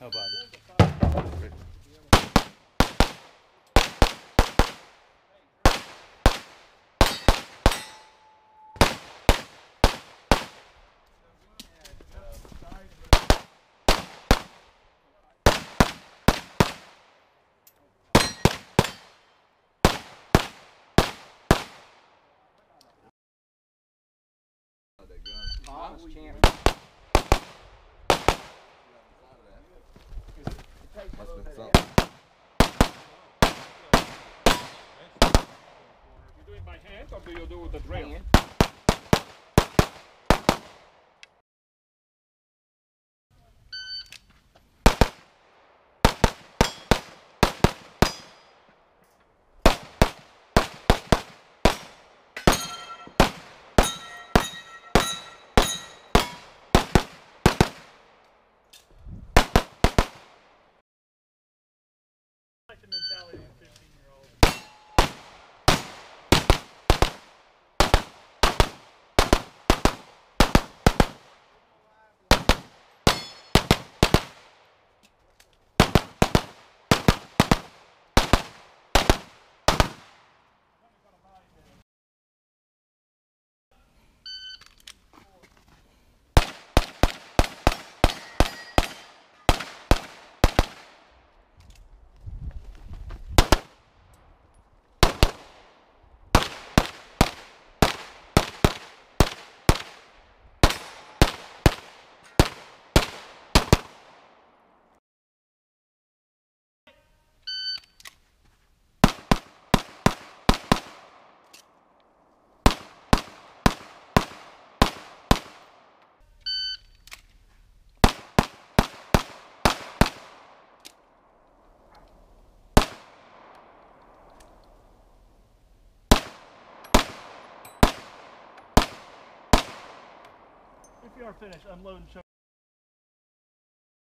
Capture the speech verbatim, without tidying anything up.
How about it? Thomas Champion. Must have been something. You do it by hand or do you do the drill? Hand. Like the mentality of a fifteen year old. If you are finished, unload and show